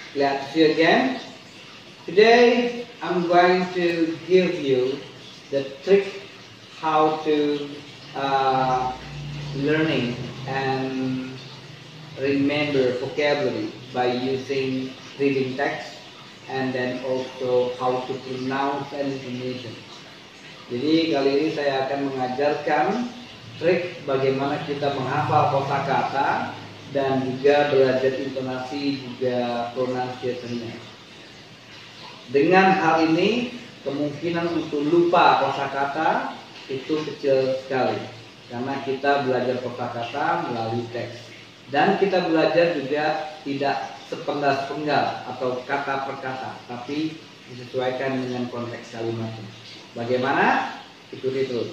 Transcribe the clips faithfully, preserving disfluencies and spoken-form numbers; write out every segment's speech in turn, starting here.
Glad to see you again. Today I'm going to give you the trick how to uh, learning and remember vocabulary by using reading text and then also how to pronounce and intonation. Jadi kali ini saya akan mengajarkan trik bagaimana kita menghafal kosakata dan juga belajar intonasi juga pronunciation-nya. Dengan hal ini kemungkinan untuk lupa kosakata itu kecil sekali karena kita belajar kosakata melalui teks dan kita belajar juga tidak sepenggal-sepenggal atau kata per kata, tapi disesuaikan dengan konteks kalimatnya. Bagaimana? Ikuti terus.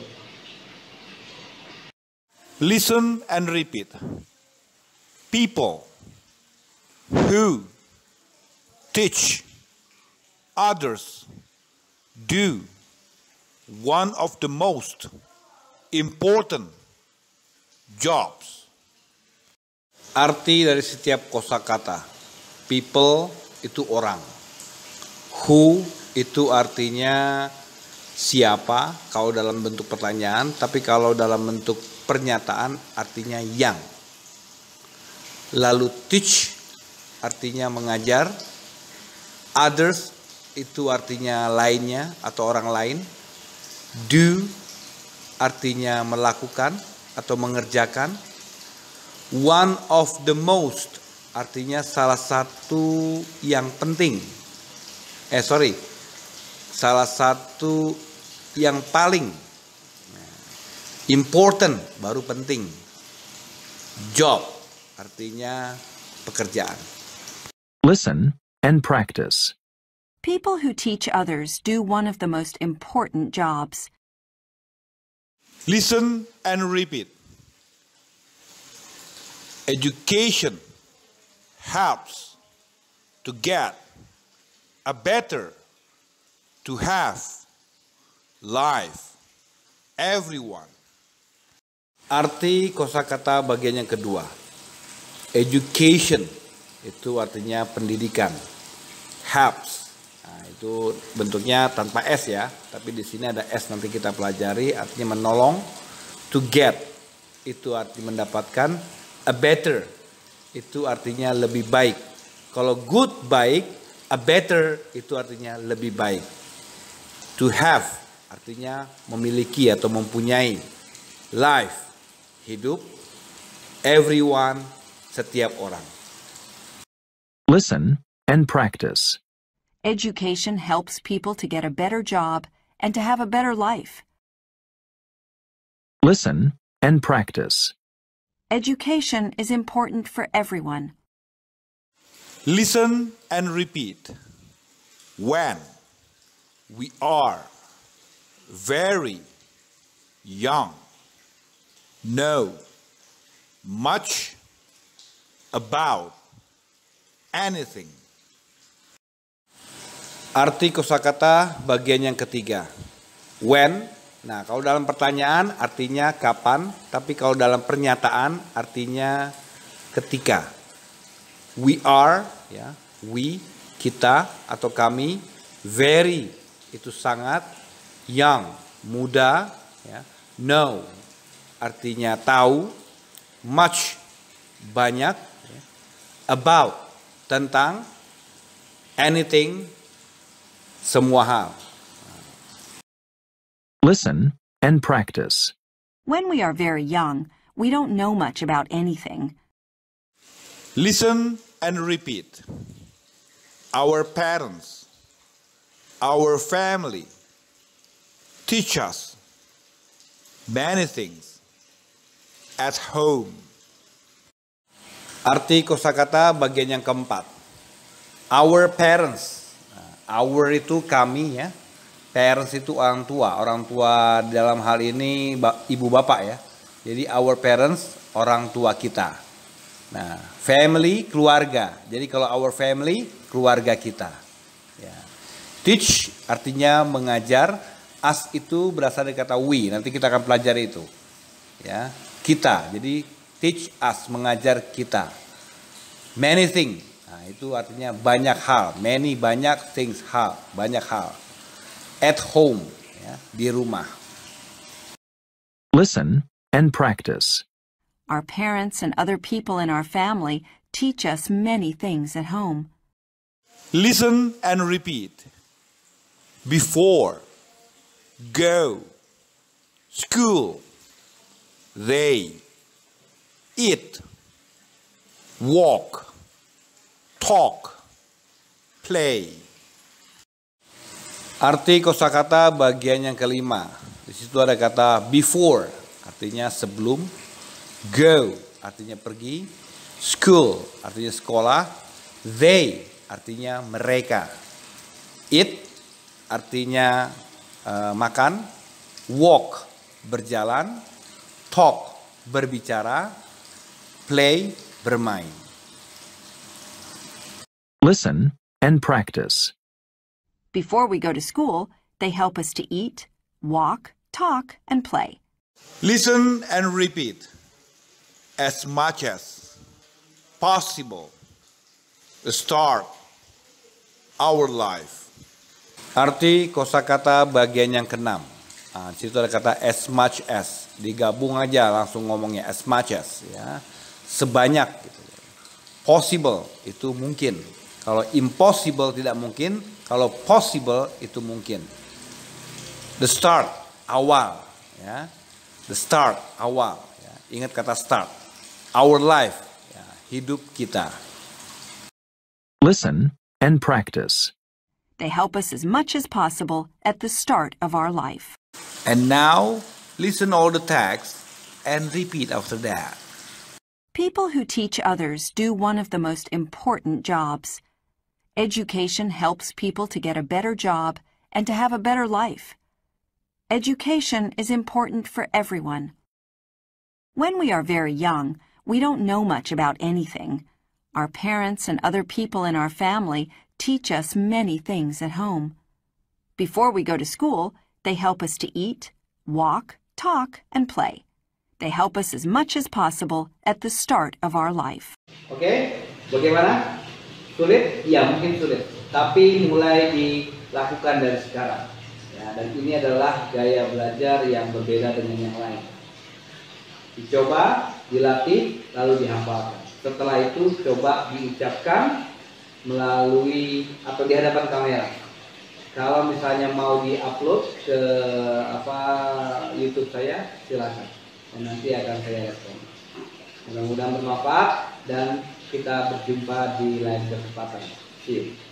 Listen and repeat. People who teach others do one of the most important jobs. Arti dari setiap kosakata. People itu orang. Who itu artinya siapa kalau dalam bentuk pertanyaan, tapi kalau dalam bentuk pernyataan artinya yang. Lalu teach artinya mengajar, others itu artinya lainnya atau orang lain, do artinya melakukan atau mengerjakan, one of the most artinya salah satu yang penting. Eh sorry, salah satu yang paling important baru penting. Job artinya pekerjaan. Listen and practice. People who teach others do one of the most important jobs. Listen and repeat. Education helps to get a better, to have life, everyone. Arti kosakata bagian yang kedua. Education itu artinya pendidikan. Helps. Nah, itu bentuknya tanpa S ya, tapi di sini ada S nanti kita pelajari, artinya menolong. To get itu arti mendapatkan. A better itu artinya lebih baik. Kalau good baik, a better itu artinya lebih baik. To have artinya memiliki atau mempunyai. Life hidup. Everyone setiap orang. Listen and practice. Education helps people to get a better job and to have a better life. Listen and practice. Education is important for everyone. Listen and repeat. When we are very young, know much about anything. Arti kosakata bagian yang ketiga. When, nah kalau dalam pertanyaan artinya kapan, tapi kalau dalam pernyataan artinya ketika. We are, ya, we, kita atau kami, very itu sangat, young, muda, ya, know artinya tahu, much banyak, ya, about tentang, anything semua hal. Listen and practice. When we are very young, we don't know much about anything. Listen and repeat. Our parents, our family teach us many things at home. Arti kosakata bagian yang keempat. Our parents. Our itu kami ya. Parents itu orang tua. Orang tua dalam hal ini ibu bapak ya. Jadi our parents orang tua kita. Nah, family keluarga. Jadi kalau our family keluarga kita. Ya. Teach artinya mengajar. Us itu berasal dari kata we. Nanti kita akan pelajari itu. Ya, kita. Jadi teach us mengajar kita. Many things. Nah, itu artinya banyak hal, many banyak things hal, banyak hal. At home, ya, di rumah. Listen and practice. Our parents and other people in our family teach us many things at home. Listen and repeat. Before, go, school, they, eat, walk, talk, play. Arti kosakata bagian yang kelima. Di situ ada kata before, artinya sebelum, go, artinya pergi, school, artinya sekolah, they, artinya mereka, eat, artinya uh, makan, walk, berjalan, talk, berbicara, play, bermain. Listen and practice. Before we go to school, they help us to eat, walk, talk, and play. Listen and repeat as much as possible. Start our life. Arti kosakata bagian yang keenam. Nah, di situ ada kata as much as. Digabung aja langsung ngomongnya as much as, ya. Sebanyak gitu. Possible itu mungkin. Kalau impossible tidak mungkin, kalau possible itu mungkin. The start, awal, ya. The start, awal, ya. Ingat kata start. Our life, ya. Hidup kita. Listen and practice. They help us as much as possible at the start of our life. And now, listen all the text and repeat after that. People who teach others do one of the most important jobs. Education helps people to get a better job and to have a better life. Education is important for everyone. When we are very young, we don't know much about anything. Our parents and other people in our family teach us many things at home. Before we go to school, they help us to eat, walk, talk, and play. They help us as much as possible at the start of our life. Oke, okay, bagaimana? Sulit? Ya, mungkin sulit. Tapi mulai dilakukan dari sekarang. Ya, dan ini adalah gaya belajar yang berbeda dengan yang lain. Dicoba, dilatih, lalu dihafalkan. Setelah itu coba diucapkan melalui atau di hadapan kamera. Kalau misalnya mau di-upload ke apa YouTube saya, silakan. Dan nanti akan saya respon. Mudah-mudahan bermanfaat dan kita berjumpa di lain kesempatan. See you.